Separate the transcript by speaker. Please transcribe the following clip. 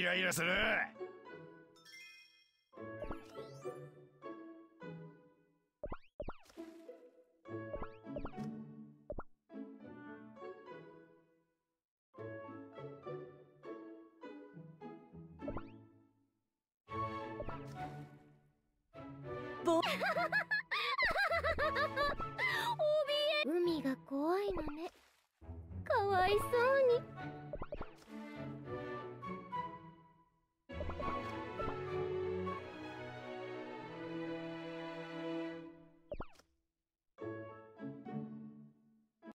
Speaker 1: ライラする。
Speaker 2: 海が怖いのね。かわいそうに。